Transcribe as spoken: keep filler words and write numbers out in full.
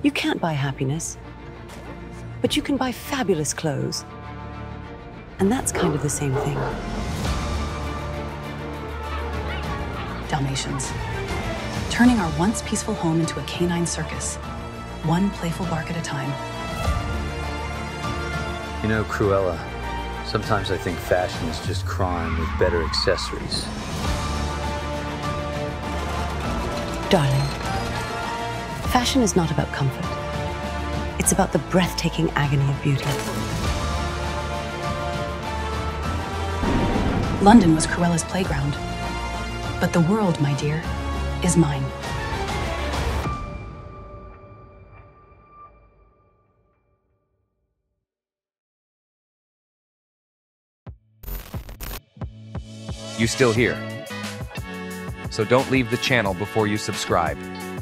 You can't buy happiness, but you can buy fabulous clothes. And that's kind of the same thing. Dalmatians. Turning our once peaceful home into a canine circus. One playful bark at a time. You know, Cruella, sometimes I think fashion is just crime with better accessories. Darling, fashion is not about comfort. It's about the breathtaking agony of beauty. London was Cruella's playground. But the world, my dear, is mine. You still here? So don't leave the channel before you subscribe.